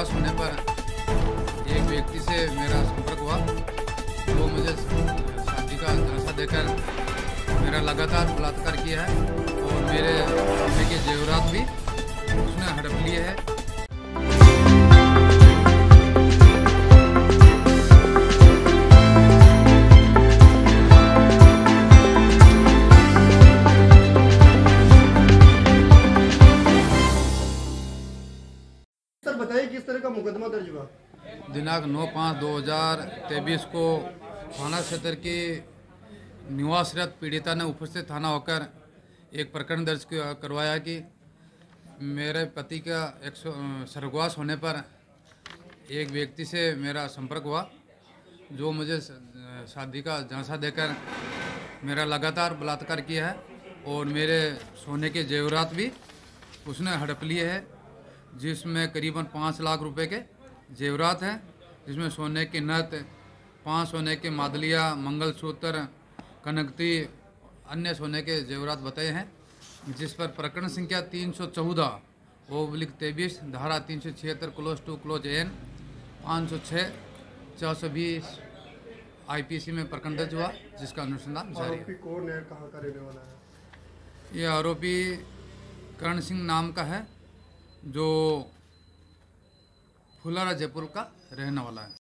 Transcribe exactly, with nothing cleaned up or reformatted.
सर्ववास होने पर एक व्यक्ति से मेरा संपर्क हुआ, वो मुझे शादी का झांसा देकर मेरा लगातार बलात्कार किया है और मेरे सोने के जेवरात भी उसने हड़प लिए हैं। सर बताइए किस तरह का मुकदमा दर्ज हुआ? दिनांक नौ पाँच दो हज़ार तेईस को थाना क्षेत्र की निवासरत पीड़िता ने उपस्थित थाना होकर एक प्रकरण दर्ज करवाया कि मेरे पति का एक स्वर्गवास होने पर एक व्यक्ति से मेरा संपर्क हुआ, जो मुझे शादी का झांसा देकर मेरा लगातार बलात्कार किया है और मेरे सोने के जेवरात भी उसने हड़प लिए हैं, जिसमें करीबन पाँच लाख रुपए के जेवरात हैं, जिसमें सोने की नथ, पाँच सोने के मादलिया, मंगलसूत्र, कनकती, अन्य सोने के जेवरात बताए हैं, जिस पर प्रकरण संख्या तीन सौ चौदह ओब्लिक तेईस धारा तीन सौ छिहत्तर क्लोज टू क्लोज एन पाँच सौ छः चार सौ बीस आई पी सी में प्रकरण दर्ज हुआ, जिसका अनुसंधान जारी है। आरोपी कौन है, कहाँ का रहने वाला है? ये आरोपी करण सिंह नाम का है, जो फुलारा जयपुर का रहने वाला है।